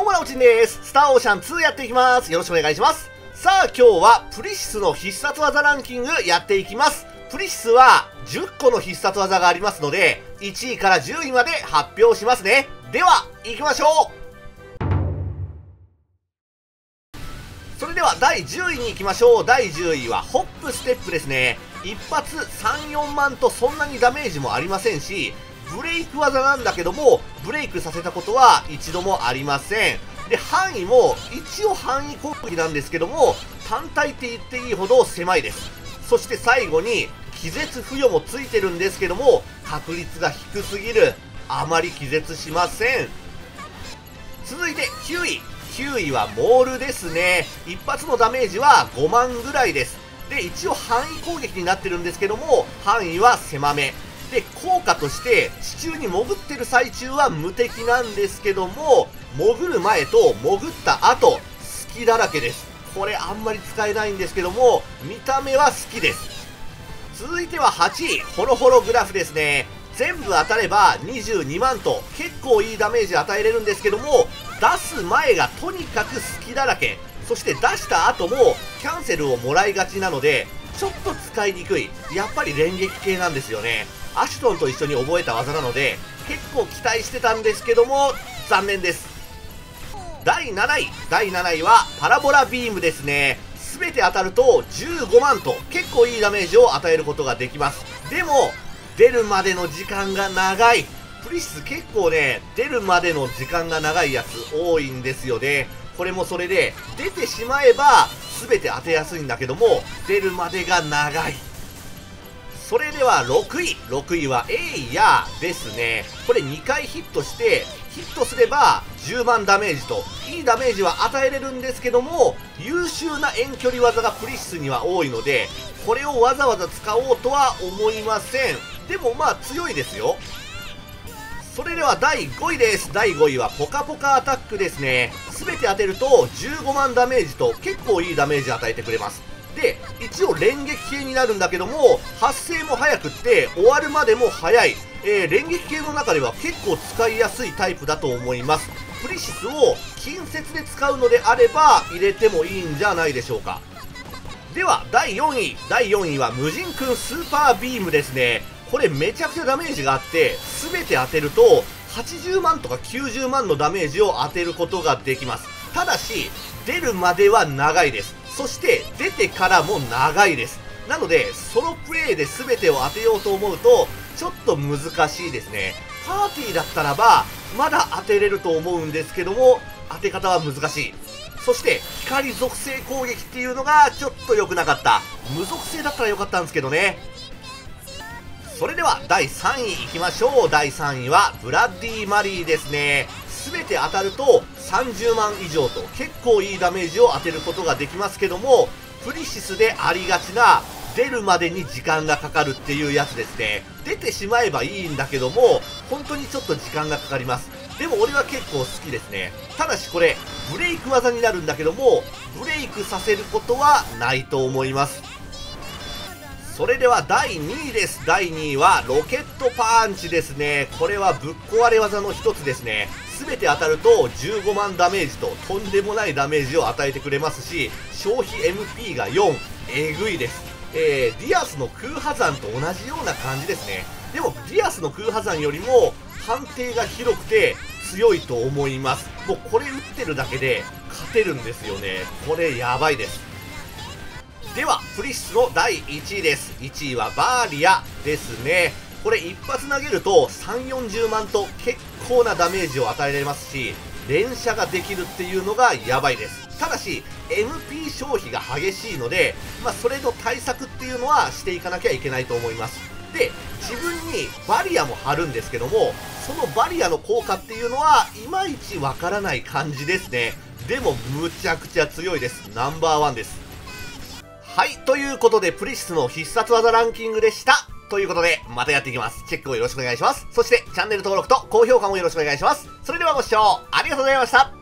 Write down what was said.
もなおちんです。スターオーシャン2やっていきます。よろしくお願いします。さあ今日はプリシスの必殺技ランキングやっていきます。プリシスは10個の必殺技がありますので、1位から10位まで発表しますね。では、行きましょう。それでは第10位に行きましょう。第10位はホップステップですね。一発3、4万とそんなにダメージもありませんし、ブレイク技なんだけども、ブレイクさせたことは一度もありません。で、範囲も一応範囲攻撃なんですけども、単体って言っていいほど狭いです。そして最後に気絶付与もついてるんですけども、確率が低すぎる。あまり気絶しません。続いて9位。9位はモールですね。一発のダメージは5万ぐらいです。で、一応範囲攻撃になってるんですけども、範囲は狭め。で、効果として地中に潜ってる最中は無敵なんですけども、潜る前と潜った後、隙だらけです。これあんまり使えないんですけども、見た目は好きです。続いては8位、ホロホログラフですね。全部当たれば22万と結構いいダメージ与えれるんですけども、出す前がとにかく隙だらけ。そして出した後もキャンセルをもらいがちなので、ちょっと使いにくい。やっぱり連撃系なんですよね。アシュトンと一緒に覚えた技なので、結構期待してたんですけども、残念です。第7位。第7位はパラボラビームですね。すべて当たると15万と結構いいダメージを与えることができます。でも、出るまでの時間が長い。プリシス結構ね、出るまでの時間が長いやつ多いんですよね。これもそれで、出てしまえば全て当てやすいんだけども、出るまでが長い。それでは6位。6位はエイヤーですね。これ2回ヒットして、ヒットすれば10万ダメージと、いいダメージは与えれるんですけども、優秀な遠距離技がプリシスには多いので、これをわざわざ使おうとは思いません。でもまあ強いですよ。それでは第5位です。第5位はポカポカアタックですね。すべて当てると15万ダメージと結構いいダメージ与えてくれます。で、一応連撃系になるんだけども、発生も早くって終わるまでも早い。連撃系の中では結構使いやすいタイプだと思います。プリシスを近接で使うのであれば入れてもいいんじゃないでしょうか。では第4位。第4位は無人君スーパービームですね。これめちゃくちゃダメージがあって、全て当てると80万とか90万のダメージを当てることができます。ただし、出るまでは長いです。そして出てからも長いです。なので、ソロプレイで全てを当てようと思うと、ちょっと難しいですね。パーティーだったらば、まだ当てれると思うんですけども、当て方は難しい。そして、光属性攻撃っていうのがちょっと良くなかった。無属性だったら良かったんですけどね。それでは第3位いきましょう。第3位はブラッディマリーですね。すべて当たると30万以上と結構いいダメージを当てることができますけども、プリシスでありがちな出るまでに時間がかかるっていうやつですね。出てしまえばいいんだけども、本当にちょっと時間がかかります。でも俺は結構好きですね。ただしこれ、ブレイク技になるんだけども、ブレイクさせることはないと思います。それでは第2位です。第2位はロケットパンチですね。これはぶっ壊れ技の一つですね。すべて当たると15万ダメージととんでもないダメージを与えてくれますし、消費 MP が4、えぐいです。ディアスの空破山と同じような感じですね。でもディアスの空破山よりも判定が広くて強いと思います。もうこれ打ってるだけで勝てるんですよね。これやばいです。では、プリシスの第1位です。1位はバーリアですね。これ一発投げると3、40万と結構なダメージを与えられますし、連射ができるっていうのがやばいです。ただし、MP 消費が激しいので、それの対策っていうのはしていかなきゃいけないと思います。で、自分にバリアも張るんですけども、そのバリアの効果っていうのはいまいちわからない感じですね。でも、むちゃくちゃ強いです。ナンバーワンです。はい。ということで、プリシスの必殺技ランキングでした。ということで、またやっていきます。チェックをよろしくお願いします。そして、チャンネル登録と高評価もよろしくお願いします。それではご視聴ありがとうございました。